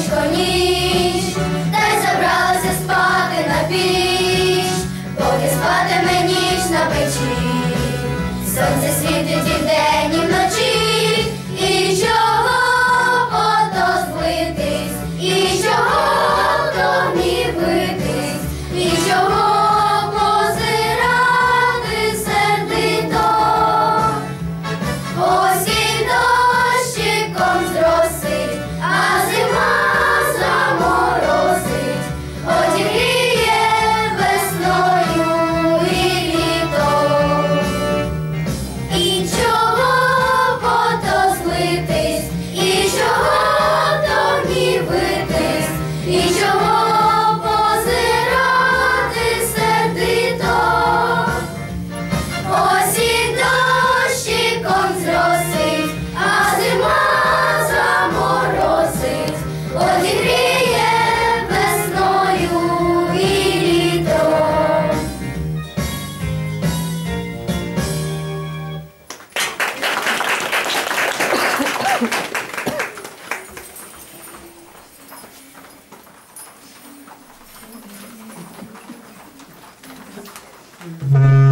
сонечко, ніч, та й забралася спати на піч, поки спатиме ніч на печі. Сонце світить і вдень, і вночі, і чого ото злитись, і чого то гнівитись, і чого позирати сердито. Осінь дощиком зросить, а зима заморозить, одігріє весною і літом. І чого пото злитись, і чого то гнівитись, і чого позирати сердито. Осінь дощиком зросить, а зима заморозить, одігріє весною і літом. Thank you.